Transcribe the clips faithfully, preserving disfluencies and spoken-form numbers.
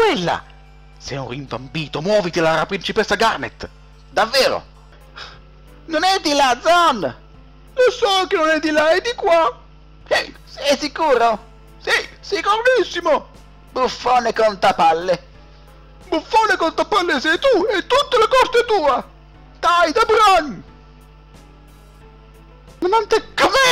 quella! Sei un rimbambito, muoviti alla principessa Garnet! Davvero! Non è di là, Zon! Lo so che non è di là, è di qua! Ehi, sei sicuro? Sì, sicurissimo! Buffone contapalle! Buffone contapalle sei tu e tutta la corte è tua! Dai, da Bran! Ma non te...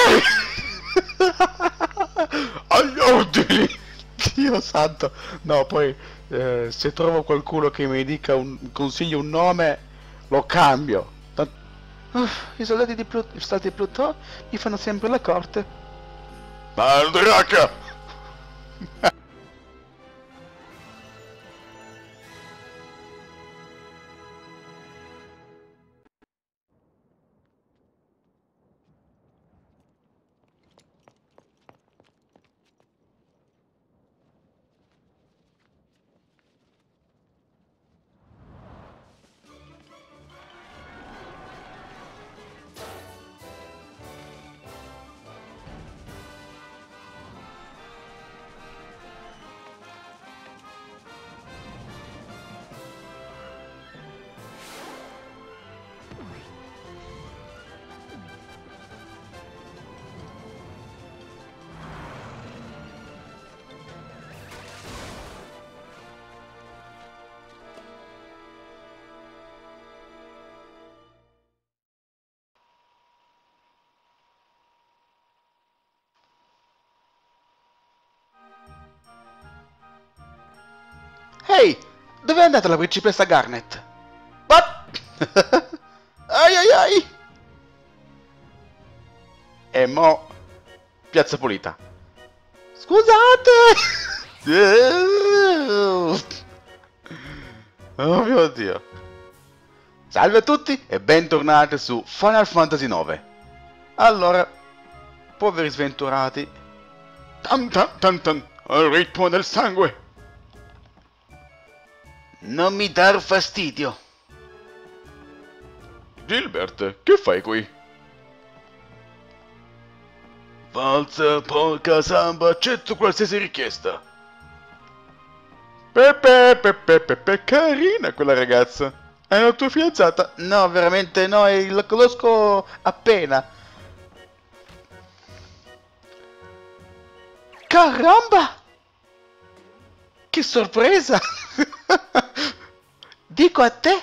Com'è? Agli ordini! Dio santo! No, poi eh, se trovo qualcuno che mi dica un consiglio, un nome, lo cambio. Tant... Uff, i soldati di Plut... i soldati di Plutò mi fanno sempre la corte. Mandraka! Ehi, dove è andata la principessa Garnet? What? Ai ai ai! E mo... Piazza Pulita. Scusate! Oh mio Dio. Salve a tutti e bentornati su Final Fantasy nove. Allora, poveri sventurati. Tan tan tan tan, al ritmo del sangue. Non mi dar fastidio. Gilbert, che fai qui? Falsa, porca samba, accetto qualsiasi richiesta. Pepe, pepe, pepe, carina quella ragazza. È la tua fidanzata? No, veramente no, la conosco appena. Caramba! Che sorpresa! Dico a te?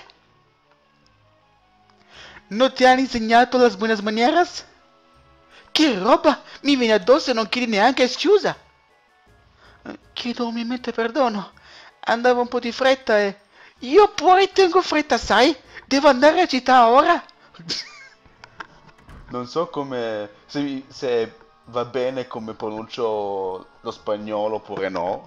Non ti hanno insegnato las buenas manieras? Che roba! Mi viene addosso e non chiedi neanche scusa! Chiedo umilmente perdono. Andavo un po' di fretta e... Io pure tengo fretta, sai? Devo andare a città ora! Non so come... Se, se va bene come pronuncio lo spagnolo oppure no.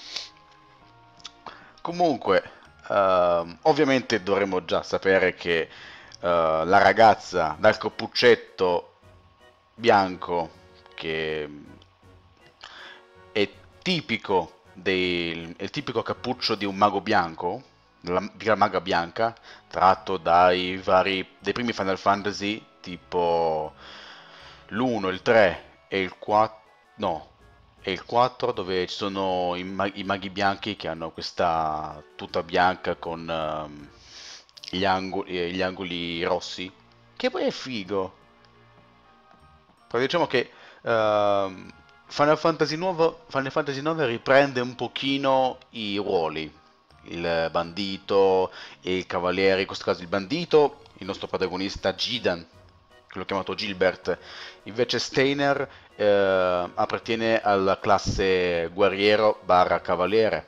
Comunque... Uh, ovviamente dovremmo già sapere che uh, la ragazza dal cappuccetto bianco, che è tipico del, è il tipico cappuccio di un mago bianco, della, della maga bianca, tratto dai vari dei primi Final Fantasy, tipo l'uno, il tre e il quattro, no, e il quattro, dove ci sono i, mag i maghi bianchi che hanno questa tuta bianca con um, gli, angoli, gli angoli rossi, che poi è figo. Però diciamo che uh, Final Fantasy nuovo, Final Fantasy nove riprende un pochino i ruoli, il bandito e il cavaliere. In questo caso il bandito, il nostro protagonista Gidan, che l'ho chiamato Gilbert, invece Steiner eh, appartiene alla classe guerriero barra cavaliere.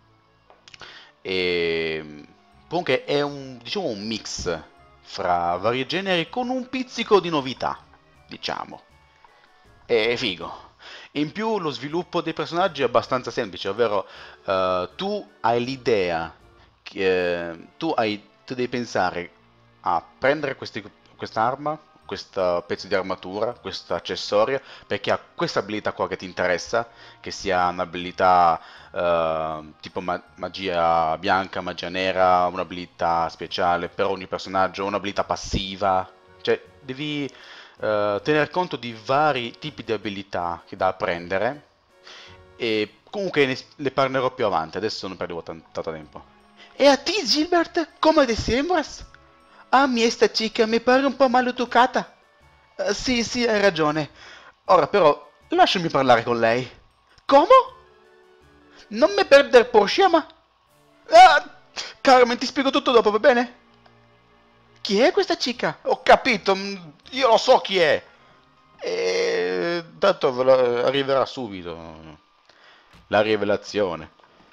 E comunque è un, diciamo, un mix fra vari generi con un pizzico di novità, diciamo. È figo. In più lo sviluppo dei personaggi è abbastanza semplice, ovvero uh, tu hai l'idea, uh, tu, hai, tu devi pensare a prendere quest'arma, questo pezzo di armatura, questo accessorio, perché ha questa abilità qua che ti interessa, che sia un'abilità uh, tipo ma magia bianca, magia nera, un'abilità speciale per ogni personaggio, un'abilità passiva, cioè devi uh, tener conto di vari tipi di abilità che da apprendere E comunque ne, ne parlerò più avanti, adesso non perdevo tanto tempo. E a ti, Gilbert, come ti sembras? A me sta chica mi pare un po' maleducata. Uh, sì, sì, hai ragione. Ora però, lasciami parlare con lei. Come? Non mi perdere por scema? Ah, Carmen, ti spiego tutto dopo, va bene? Chi è questa chica? Ho capito, io lo so chi è. E tanto ve lo- arriverà subito la rivelazione.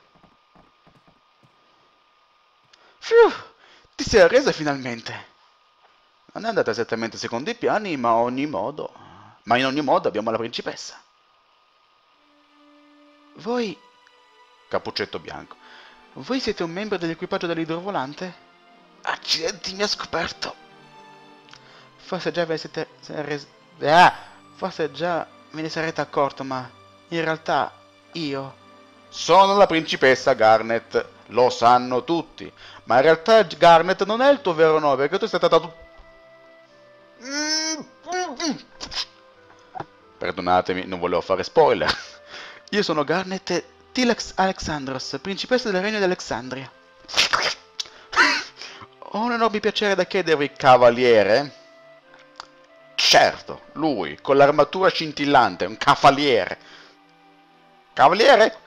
Fiu, ti sei arresa finalmente. Non è andata esattamente secondo i piani, ma ogni modo. Ma in ogni modo abbiamo la principessa. Voi, Cappuccetto Bianco, voi siete un membro dell'equipaggio dell'idrovolante? Accidenti, mi ha scoperto. Forse già ve ne siete... res- Ah, forse già ve ne sarete accorto, ma in realtà io... Sono la principessa Garnet, lo sanno tutti. Ma in realtà Garnet non è il tuo vero nome, perché tu sei stata... Perdonatemi, non volevo fare spoiler. Io sono Garnet Tilex Alexandros, principessa del regno di Alexandria. Ho un enorme piacere da chiedervi, cavaliere. Certo, lui, con l'armatura scintillante, un cavaliere. Cavaliere?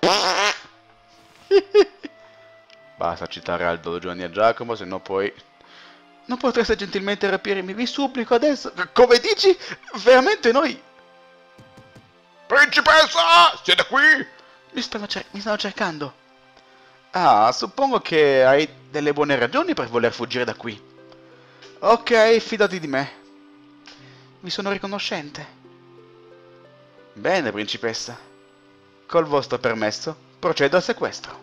Basta citare Aldo, Giovanni e Giacomo, se no poi... Non potreste gentilmente rapirmi, vi supplico adesso. Come dici? Veramente noi... Principessa! Siete qui? Mi stanno, cer mi stanno cercando. Ah, suppongo che hai delle buone ragioni per voler fuggire da qui. Ok, fidati di me. Vi sono riconoscente. Bene, principessa. Col vostro permesso, procedo al sequestro.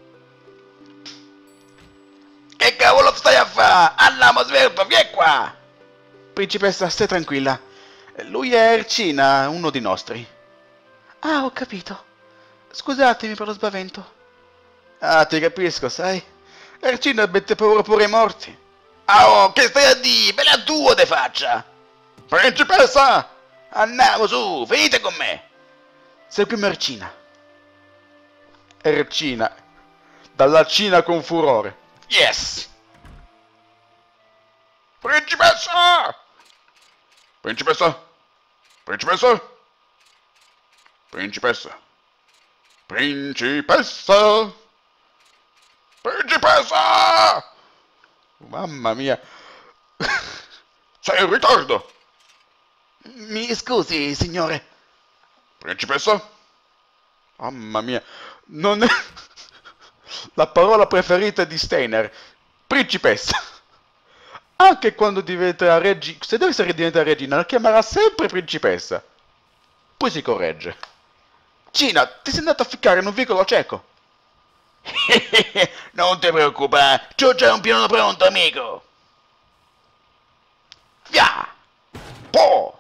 Che cavolo stai a fare? Andiamo, svelto, vieni qua! Principessa, stai tranquilla. Lui è Ercina, uno di nostri. Ah, ho capito. Scusatemi per lo spavento. Ah, ti capisco, sai? Ercina mette paura pure ai morti. Ah, oh, che stai a dire? Bella tua de faccia! Principessa! Andiamo su, venite con me! Seguimi Ercina. Ercina. Dalla Cina con furore. Yes! Principessa! Principessa! Principessa! Principessa! Principessa! Principessa! Mamma mia! Sei in ritardo! Mi scusi, signore. Principessa? Mamma mia! Non è... La parola preferita di Steiner. Principessa. Anche quando diventerà regina, se deve essere diventata regina, la chiamerà sempre principessa. Poi si corregge. Cina, ti sei andato a ficcare in un vicolo cieco. Non ti preoccupare, c'ho già un piano pronto, amico. Via! Po!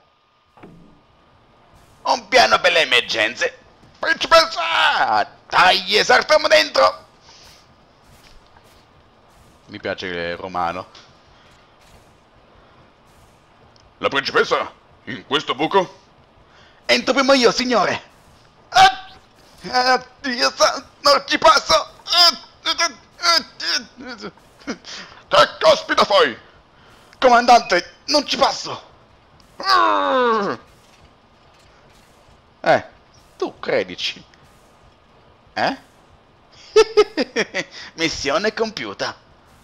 Un piano per le emergenze. Principessa! Dai, saltiamo dentro! Mi piace il romano. La principessa? In questo buco? Entro prima io, signore! Ah! Ah, Dio santo, non ci passo! Ah! Che caspita fai? Comandante, non ci passo! Eh, tu credici? Eh? Missione compiuta.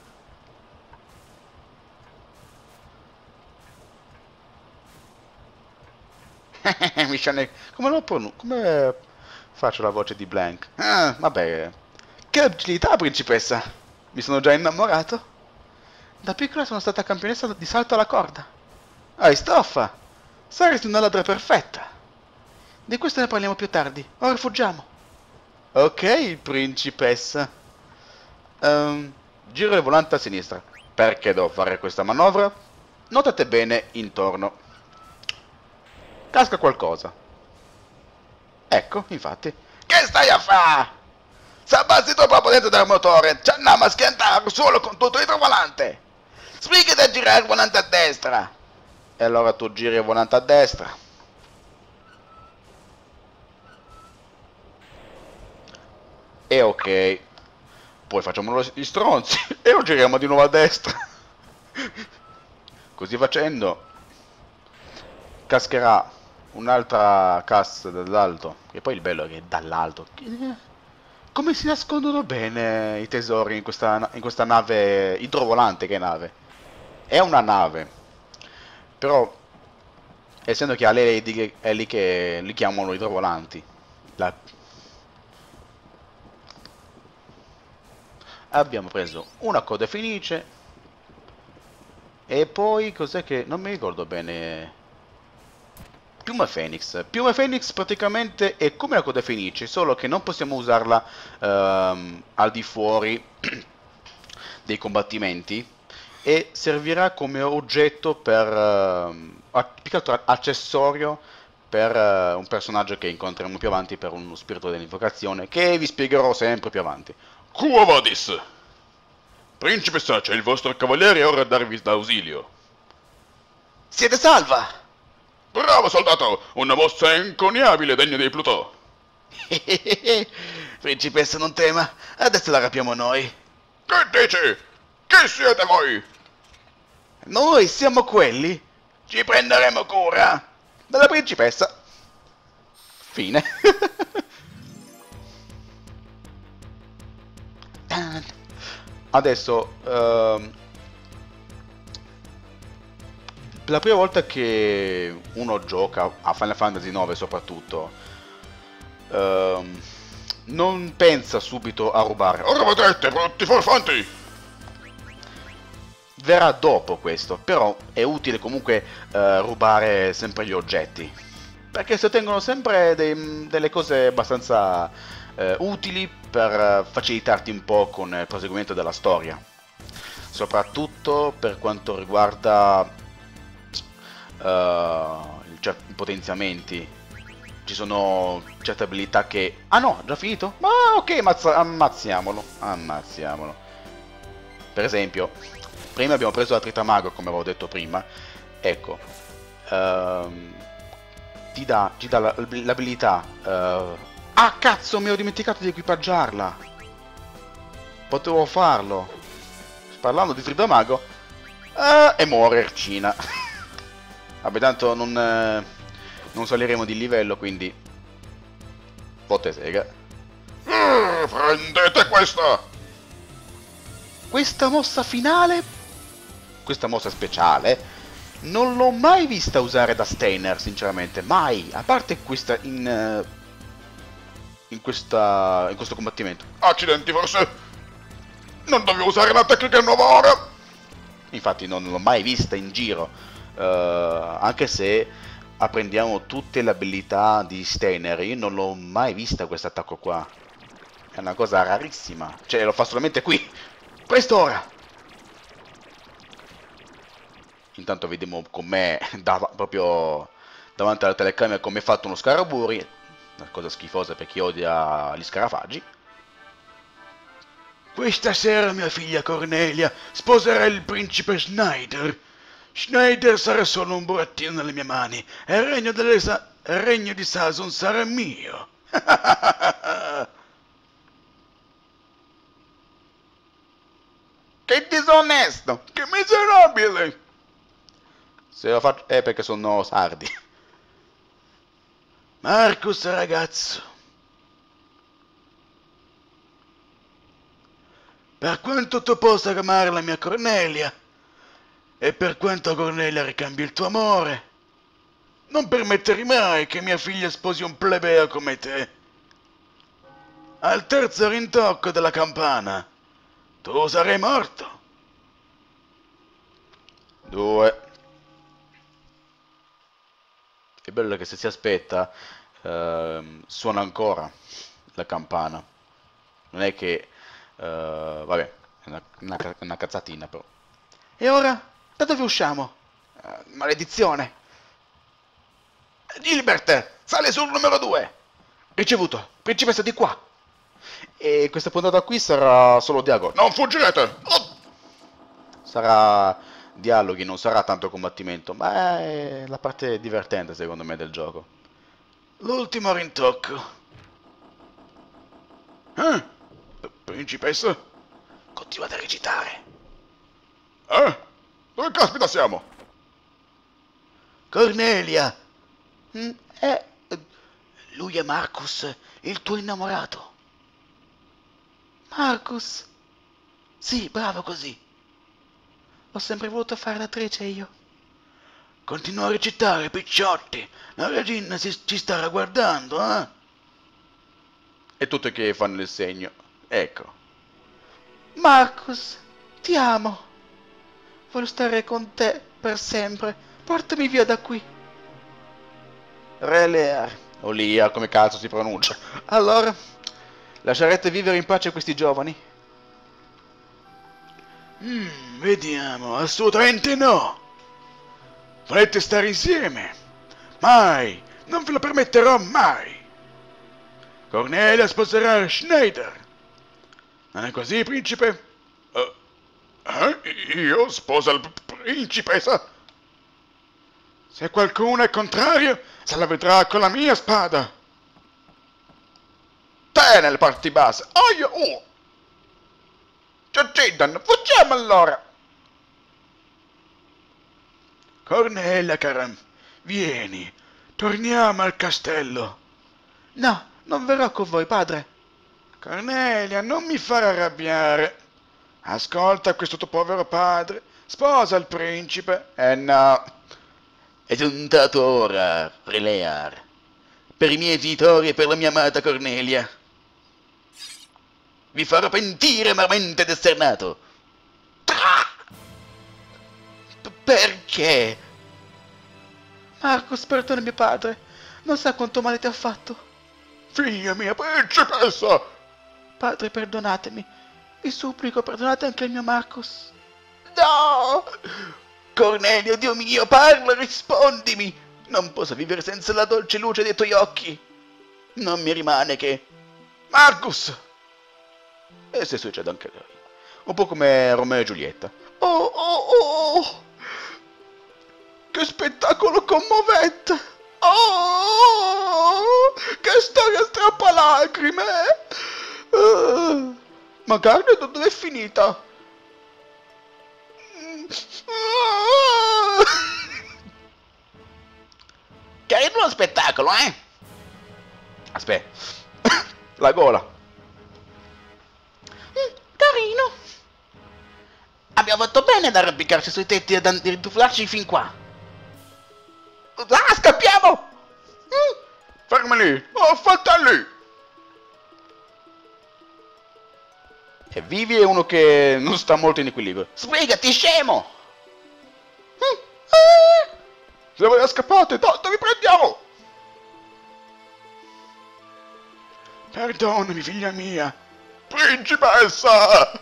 Missione... Come lo pronuncio? Come faccio la voce di Blank? Ah, vabbè. Che agilità, principessa! Mi sono già innamorato. Da piccola sono stata campionessa di salto alla corda. Ehi, stoffa! Saresti una ladra perfetta. Di questo ne parliamo più tardi. Ora fuggiamo. Ok, principessa. Um, giro il volante a sinistra. Perché devo fare questa manovra? Notate bene intorno. Casca qualcosa. Ecco, infatti. Che stai a fare? Se abbassi troppo la potenza del motore, ci andiamo a schiantare solo con tutto il volante. Spiegati a girare il volante a destra. E allora tu giri il volante a destra. E ok. Poi facciamo gli stronzi e lo giriamo di nuovo a destra. Così facendo cascherà un'altra cassa dall'alto. E poi il bello è che dall'alto... Come si nascondono bene i tesori in questa, in questa nave idrovolante, che nave? È una nave. Però, essendo che a lei è lì che li chiamano idrovolanti. La... Abbiamo preso una coda fenice. E poi cos'è che... non mi ricordo bene... Piuma Phoenix. Piuma Phoenix praticamente è come la coda fenice, solo che non possiamo usarla ehm, al di fuori dei combattimenti e servirà come oggetto per... ehm, più che altro accessorio per uh, un personaggio che incontreremo più avanti per uno spirito dell'invocazione, che vi spiegherò sempre più avanti. Quo vadis? Principessa, c'è il vostro cavaliere e ora a darvi l'ausilio. Siete salva! Bravo soldato, una mossa inconiabile degna di Plutò. Principessa, non tema, adesso la rapiamo noi. Che dici? Chi siete voi? Noi siamo quelli? Ci prenderemo cura della principessa. Fine. Adesso, ehm, la prima volta che uno gioca a Final Fantasy nove soprattutto, ehm, non pensa subito a rubare. Ora vedrete, brutti forfanti! Verrà dopo questo, però è utile comunque eh, rubare sempre gli oggetti, perché si ottengono sempre dei, delle cose abbastanza eh, utili per facilitarti un po' con il proseguimento della storia, soprattutto per quanto riguarda uh, i potenziamenti. Ci sono certe abilità che... Ah no, già finito? Ma ok, ammazza, ammazziamolo, ammazziamolo. Per esempio, prima abbiamo preso la Tritamago, come avevo detto prima. Ecco, um, ti dà, ti dà l'abilità... Uh, ah cazzo, mi ho dimenticato di equipaggiarla. Potevo farlo. Parlando di Tritamago, uh, e muore Ercina. Vabbè, tanto non, eh, non saliremo di livello, quindi... Botte sega. Mm, prendete questa! Questa mossa finale, questa mossa speciale, non l'ho mai vista usare da Steiner, sinceramente, mai, a parte questa in, in, questa, in questo combattimento. Accidenti, forse non dovevo usare la tecnica nuova ora? Infatti non l'ho mai vista in giro, uh, anche se apprendiamo tutte le abilità di Steiner, io non l'ho mai vista questo attacco qua, è una cosa rarissima, cioè lo fa solamente qui. Questo ora! Intanto vediamo com'è da, proprio davanti alla telecamera come è fatto uno Scaraburi, una cosa schifosa per chi odia gli scarafaggi. Questa sera mia figlia Cornelia sposerà il principe Schneider. Schneider sarà solo un burattino nelle mie mani e il regno, delle Sa- il regno di Sasun sarà mio. Che disonesto! Che miserabile! Se lo faccio... è perché sono sardi. Marcus, ragazzo. Per quanto tu possa amare la mia Cornelia, e per quanto Cornelia ricambi il tuo amore, non permetterai mai che mia figlia sposi un plebeo come te. Al terzo rintocco della campana, tu sarai morto. Due. È bello che se si aspetta ehm, suona ancora la campana. Non è che... Uh, vabbè, è una, una, una cazzatina però. E ora? Da dove usciamo? Uh, maledizione! Gilbert, sale sul numero due! Ricevuto, principessa di qua! E questa puntata qui sarà solo dialogo. Non fuggirete! Oh! Sarà dialoghi, non sarà tanto combattimento, ma è la parte divertente secondo me del gioco. L'ultimo rintocco. Eh? Principessa? Continuate a recitare. Eh? Dove caspita siamo? Cornelia! Mm, eh, lui è Marcus, il tuo innamorato. Marcus? Sì, bravo così. Ho sempre voluto fare l'attrice io. Continua a recitare, picciotti. La regina si, ci starà guardando, eh? E tutti che fanno il segno. Ecco. Marcus, ti amo. Voglio stare con te per sempre. Portami via da qui. Re Lear. O Lear, come cazzo si pronuncia. Allora, lascerete vivere in pace questi giovani? Mm, vediamo, assolutamente no. Volete stare insieme? Mai, non ve lo permetterò mai. Cornelia sposerà Schneider. Non è così, principe? Uh, eh? Io sposa la principessa? Se qualcuno è contrario, se la vedrà con la mia spada. Te nelle parti basse. Oh, io... Oh. Ci uccidono, fuggiamo allora. Cornelia, cara, vieni, torniamo al castello. No, non verrò con voi, padre. Cornelia, non mi far arrabbiare. Ascolta questo tuo povero padre, sposa il principe. Eh no. È giunta ora, Re Lear, per i miei genitori e per la mia amata Cornelia. Vi farò pentire amaramente d'esser nato. Perché? Marcus, perdona mio padre. Non sa quanto male ti ha fatto. Figlia mia, principessa! Padre, perdonatemi. Vi supplico, perdonate anche il mio Marcus. No! Cornelio, Dio mio, parla, rispondimi. Non posso vivere senza la dolce luce dei tuoi occhi. Non mi rimane che... Marcus! E se succede anche a lei. Un po' come Romeo e Giulietta. Oh, oh, oh! Che spettacolo commovente! Oh! Che storia strappalacrime! Uh, ma Garnet dove è finita? Uh, Carino lo spettacolo, eh? Aspetta. La gola. Mm, carino. Abbiamo fatto bene ad arrampicarci sui tetti e ad rituflarci fin qua. Ah, scappiamo! Mm. Fermi lì! Oh, fratelli! E Vivi è uno che non sta molto in equilibrio. Sbrigati, scemo! Mm. Ah. Se voi scappate, tanto vi prendiamo! Perdonami, figlia mia. Principessa!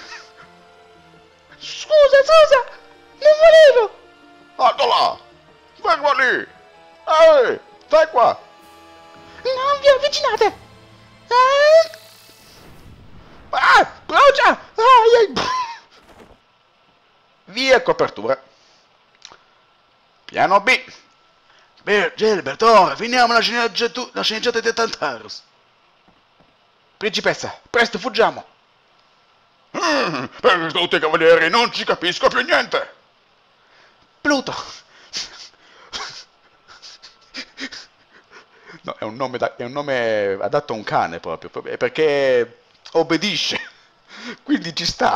Scusa, scusa! Non volevo! Alto là! Fermo lì! Ehi! Stai qua! Non vi avvicinate! Ah! Ah! Brucia! Ah! Via copertura. Piano B. Beh, Gilbert, ora finiamo la sceneggiatura, la sceneggiata di Tantarus. Principessa, presto fuggiamo. Mm, per tutti i cavalieri non ci capisco più niente! Pluto. No, è un nome, da, è un nome adatto a un cane proprio, perché obbedisce, quindi ci sta.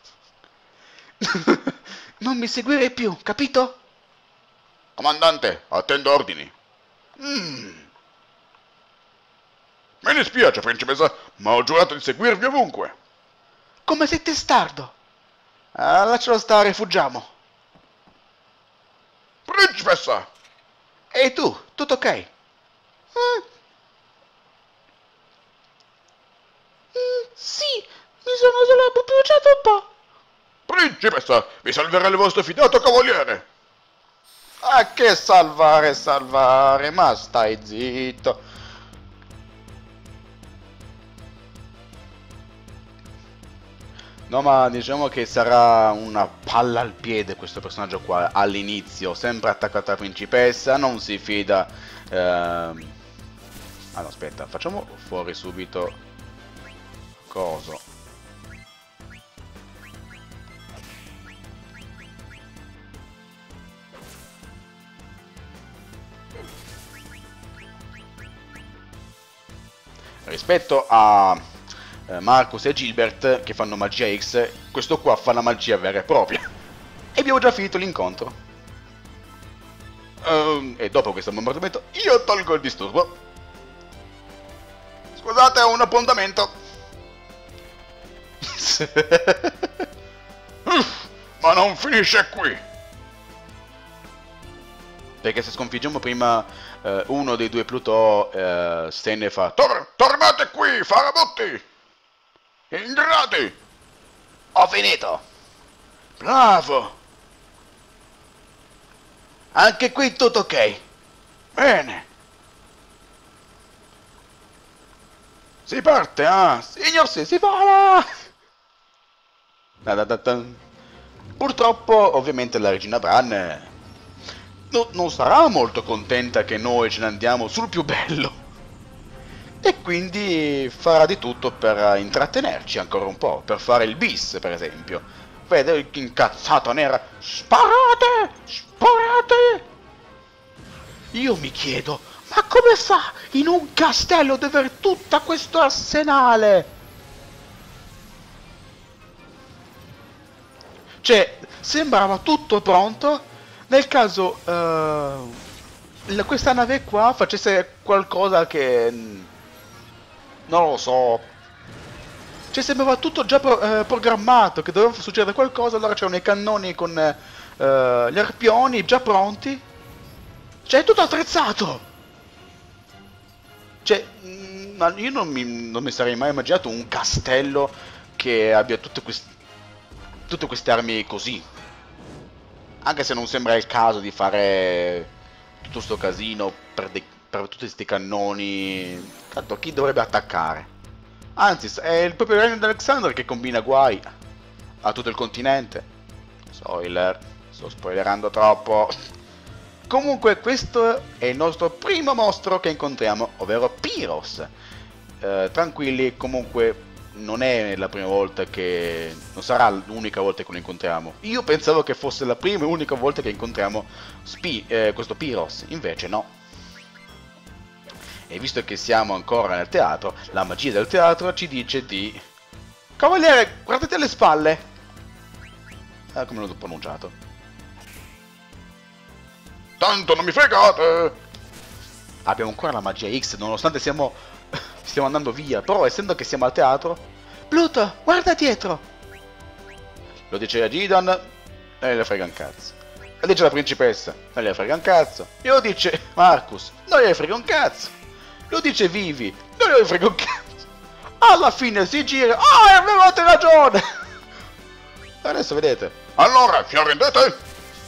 Non mi seguire più, capito? Comandante, attendo ordini. Mm. Mi dispiace, principessa, ma ho giurato di seguirvi ovunque. Come sei testardo. Ah, lascialo stare, fuggiamo. Principessa! E tu, tutto ok? Mm. Mm, sì, mi sono solo bruciato un po'. Principessa, vi salverà il vostro fidato cavaliere. Ah, che salvare, salvare, ma stai zitto. No, ma diciamo che sarà una palla al piede questo personaggio qua all'inizio, sempre attaccato alla principessa, non si fida. Ehm... Ah no, aspetta, facciamo fuori subito coso. rispetto a eh, Marcus e Gilbert che fanno magia X, questo qua fa la magia vera e propria. E abbiamo già finito l'incontro. Um, e dopo questo bombardamento io tolgo il disturbo. Scusate, ho un appuntamento. Ma non finisce qui. Perché se sconfiggiamo prima eh, uno dei due Plutò, eh, se ne fa... Tor tornate qui, farabutti! Ingranati! Ho finito! Bravo! Anche qui tutto ok. Bene. Si parte, ah! Signor sì, si vola! Da da da da. Purtroppo, ovviamente, la regina Bran eh, no, non sarà molto contenta che noi ce ne andiamo sul più bello. E quindi farà di tutto per intrattenerci ancora un po', per fare il bis, per esempio. Vede incazzata nera. Sparate! Sparate! Io mi chiedo, ma come fa in un castello ad avere tutto questo arsenale? Cioè, sembrava tutto pronto nel caso uh, questa nave qua facesse qualcosa che... non lo so. Cioè, sembrava tutto già pro eh, programmato, che doveva succedere qualcosa, allora c'erano i cannoni con eh, gli arpioni già pronti. Cioè, è tutto attrezzato! Cioè, mh, io non mi, non mi sarei mai immaginato un castello che abbia tutte queste... tutte queste armi così. Anche se non sembra il caso di fare tutto sto casino per, per tutti questi cannoni. Tanto chi dovrebbe attaccare? Anzi, è il proprio regno di Alexander che combina guai a tutto il continente. Spoiler, sto spoilerando troppo. Comunque questo è il nostro primo mostro che incontriamo, ovvero Pyros. Eh, tranquilli, comunque non è la prima volta che... non sarà l'unica volta che lo incontriamo. Io pensavo che fosse la prima e unica volta che incontriamo Spi eh, questo Pyros, invece no. E visto che siamo ancora nel teatro, la magia del teatro ci dice di... Cavaliere, guardate alle spalle! Ah, come l'ho pronunciato? Tanto non mi fregate! Abbiamo ancora la magia X, nonostante siamo... stiamo andando via, però essendo che siamo al teatro... Pluto, guarda dietro! Lo dice a Gideon, e le frega un cazzo. Lo dice la principessa, non le frega un cazzo. Lo dice Marcus, non le frega un cazzo. Lo dice Vivi, non le frega un cazzo. Alla fine si gira, ah, avevate ragione! Adesso vedete. Allora, ci arrendete?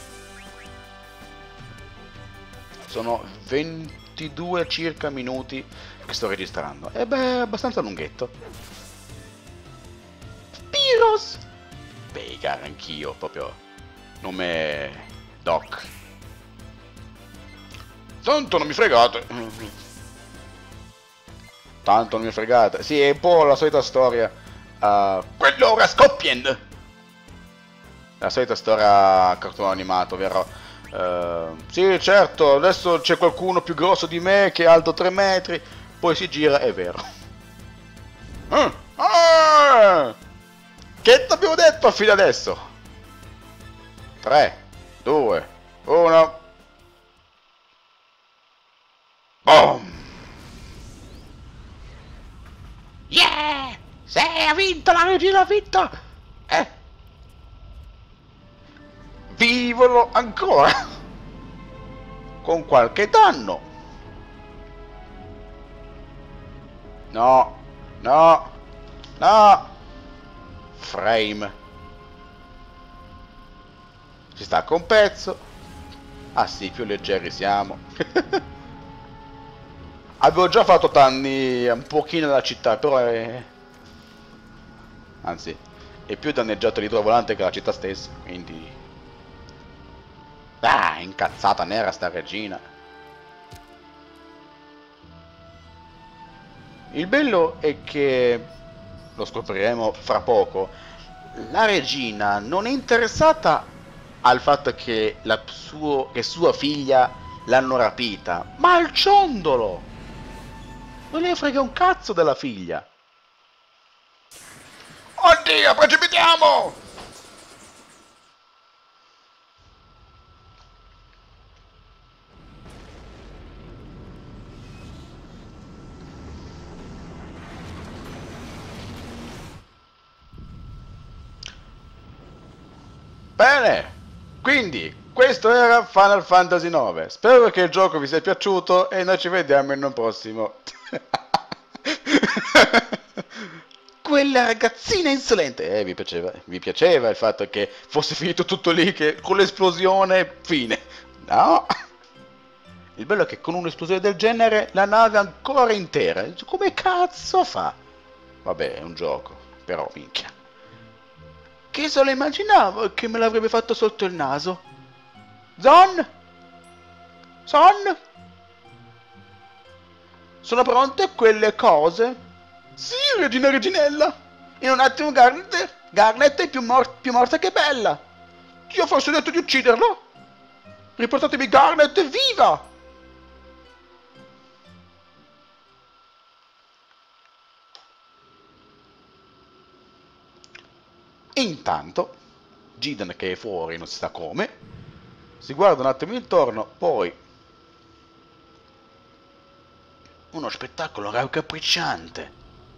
Sono ventidue circa minuti che sto registrando. E beh, abbastanza lunghetto. Pyros! Beh, cara, anch'io, proprio nome Doc. Tanto non mi fregate. Tanto non mi fregate. Sì, è un po' la solita storia. Uh, quello ora Scoppien! La solita storia cartone animato, vero? Uh, sì, certo, adesso c'è qualcuno più grosso di me che è alto tre metri, poi si gira, è vero. Ah, ah! Che ti abbiamo detto fino adesso? tre, due, uno. Boom! Yeah! Sì, ha vinto, la regina ha vinto! Eh! Vivono ancora! Con qualche danno! No! No! No! Frame! Si stacca un pezzo! Ah sì, più leggeri siamo! Avevo già fatto danni un pochino alla città, però è... anzi, è più danneggiato l'idrovolante che la città stessa, quindi... ah, incazzata nera sta regina. Il bello è che, lo scopriremo fra poco, la regina non è interessata al fatto che, la suo, che sua figlia l'hanno rapita, ma al ciondolo! Non ne frega un cazzo della figlia. Oddio, precipitiamo! Bene, quindi questo era Final Fantasy nove. Spero che il gioco vi sia piaciuto e noi ci vediamo in un prossimo. Quella ragazzina insolente. Eh, vi piaceva, vi piaceva il fatto che fosse finito tutto lì, che con l'esplosione, fine. No. Il bello è che con un'esplosione del genere la nave è ancora intera. Come cazzo fa? Vabbè, è un gioco, però minchia. Che se lo immaginavo che me l'avrebbe fatto sotto il naso. Zon? Son? Sono pronte quelle cose? Sì, regina reginella. In un attimo Garnet, Garnet è più, mor più morta che bella. Ti ho forse detto di ucciderlo? Riportatemi Garnet viva! E intanto, Gideon, che è fuori, non si sa come, si guarda un attimo intorno, poi uno spettacolo raccapricciante.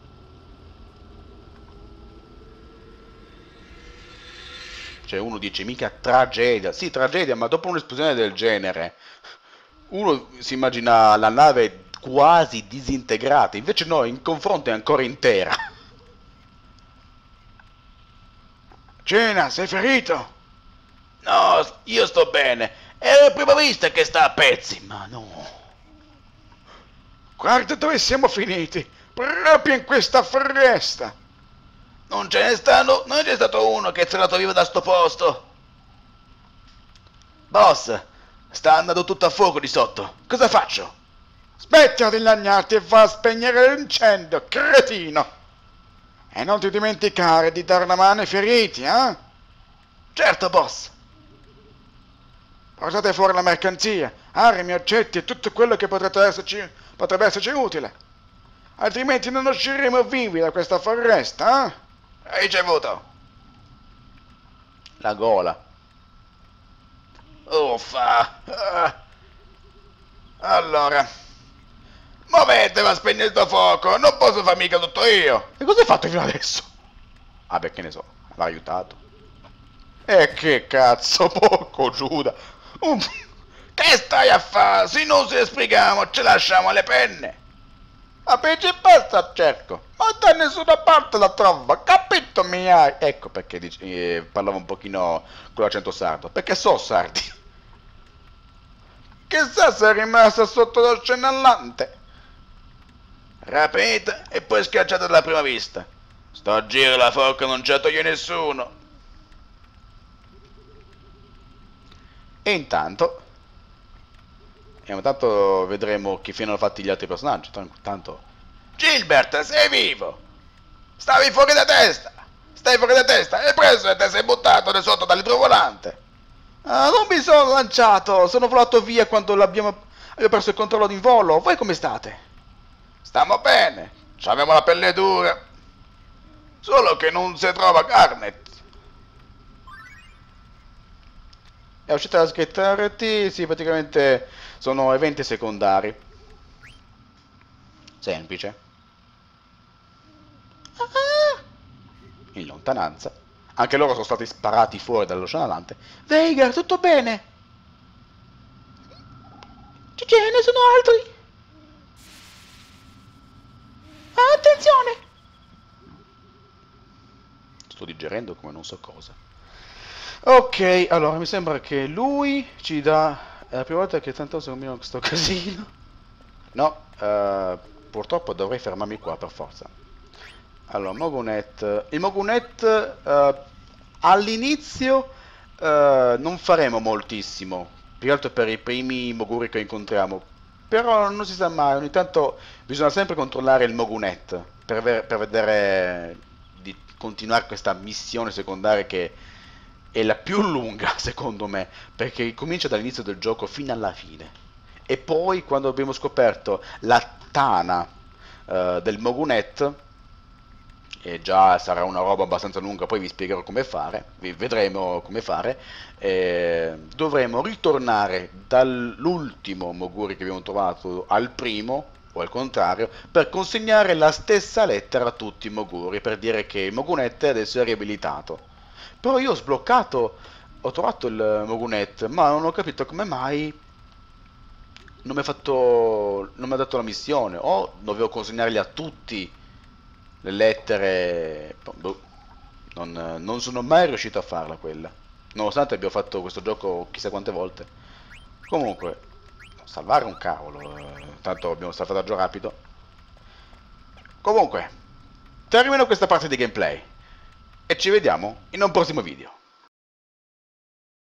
Cioè uno dice mica tragedia, sì tragedia, ma dopo un'esplosione del genere, uno si immagina la nave quasi disintegrata, invece no, in confronto è ancora intera. Cena, sei ferito? No, io sto bene. È la prima vista che sta a pezzi, ma no. Guarda dove siamo finiti, proprio in questa foresta. Non ce ne stanno, non c'è stato uno che è tornato vivo da sto posto. Boss, sta andando tutto a fuoco di sotto. Cosa faccio? Smettila di lagnarti e va a spegnere l'incendio, cretino. E non ti dimenticare di dare una mano ai feriti, eh? Certo, boss. Portate fuori la mercanzia, armi, oggetti e tutto quello che potrebbe esserci, potrebbe esserci utile. Altrimenti non usciremo vivi da questa foresta, eh? Hai ricevuto. La gola. Uffa. Ah. Allora. Muovetevi a spegnere sto fuoco, non posso far mica tutto io. E cosa hai fatto fino adesso? Ah beh, che ne so, l'ha aiutato. E che cazzo, porco Giuda. Um. Che stai a fare? Se non si spieghiamo, ci lasciamo le penne. Ma pece basta, cerco. Ma da nessuna parte la trova, capito mi hai? Ecco perché dice, eh, parlavo un pochino con l'accento sardo, perché so sardi. Chissà se è rimasta sotto lo scenellante. Rapita e poi schiacciata dalla prima vista. Sto a giro la forca non ci toglie nessuno. E intanto, e intanto vedremo che fine hanno fatti gli altri personaggi. Tanto Gilbert, sei vivo! Stavi fuori da testa! Stai fuori da testa! Hai preso e te sei buttato di sotto dall'idrovolante! Ah, non mi sono lanciato! Sono volato via quando l'abbiamo abbiamo perso il controllo di volo. Voi come state? Stiamo bene! Abbiamo la pelle dura! Solo che non si trova Garnet! È uscita la scritta R T, sì, praticamente sono eventi secondari. Semplice. Ah, in lontananza. Anche loro sono stati sparati fuori dall'oceanante. Veigar, tutto bene? Ce ne sono altri? Attenzione! Sto digerendo come non so cosa. Ok, allora mi sembra che lui ci dà... È la prima volta che tanto si combina questo casino. No, uh, purtroppo dovrei fermarmi qua per forza. Allora, Mogonet. Il Mogonet uh, all'inizio uh, non faremo moltissimo. Più che altro per i primi Moguri che incontriamo. Però non si sa mai, ogni tanto bisogna sempre controllare il Mogonet per, per vedere di continuare questa missione secondaria che è la più lunga secondo me, perché comincia dall'inizio del gioco fino alla fine. E poi quando abbiamo scoperto la Tana, eh, del Mogunet, e già sarà una roba abbastanza lunga, poi vi spiegherò come fare, vi vedremo come fare. Eh, dovremo ritornare dall'ultimo Moguri che abbiamo trovato al primo, o al contrario, per consegnare la stessa lettera a tutti i Moguri, per dire che il Mogunet adesso è riabilitato. Però io ho sbloccato, ho trovato il Mogunet, ma non ho capito come mai non mi ha fatto, non mi ha dato la missione, o dovevo consegnarli a tutti le lettere, boh, non, non sono mai riuscito a farla quella, nonostante abbia fatto questo gioco chissà quante volte. Comunque, salvare un cavolo, eh, tanto abbiamo salvataggio rapido. Comunque, termino questa parte di gameplay e ci vediamo in un prossimo video.